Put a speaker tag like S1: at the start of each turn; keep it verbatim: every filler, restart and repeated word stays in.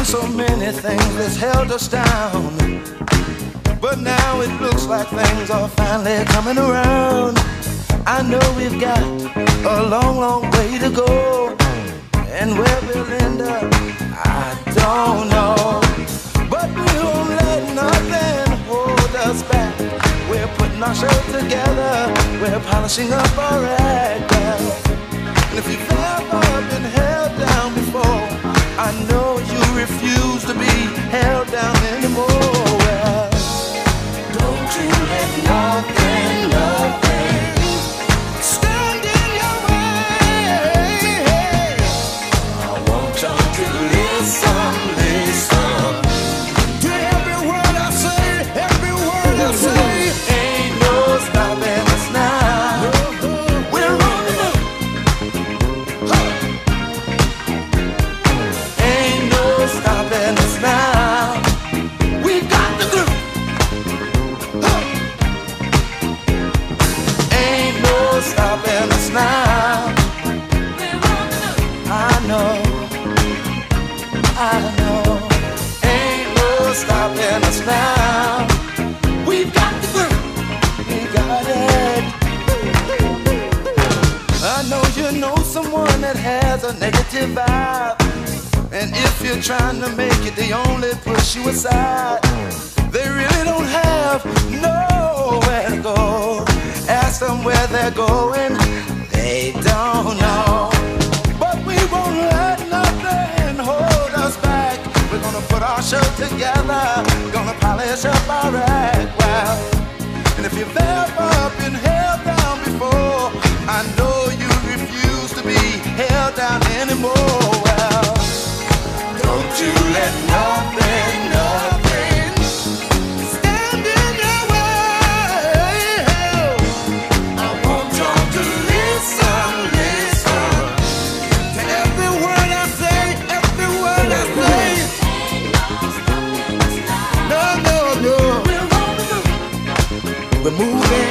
S1: So many things that's held us down, but now it looks like things are finally coming around. I know we've got a long, long way to go, and where we'll end up, I don't know. But we won't let nothing hold us back. We're putting our show together, we're polishing up our act. And if you've ever been held down before, I know you refuse to be held down anymore. Well, don't you let nothing, nothing stand in your way. I want y'all to listen, listen to every word I say, every word I say. Ain't no stopping us now. We're on the move. Ain't no stopping us now. We got the groove. Ain't no stopping us now. I know, I know. Ain't no stopping us now. We got the groove. We got it. I know you know someone that has a negative vibe, and if you're trying to make it, they only push you aside. They really don't have nowhere to go. Ask them where they're going, they don't know. But we won't let nothing hold us back. We're gonna put our show together, we're gonna polish up our act. Well, and if you've ever been held down before, I know you refuse to be held down anymore. Well, don't you let nothing, nothing stand in your way. I want y'all to listen, listen to every word I say, every word I say. No, no, no. We're moving.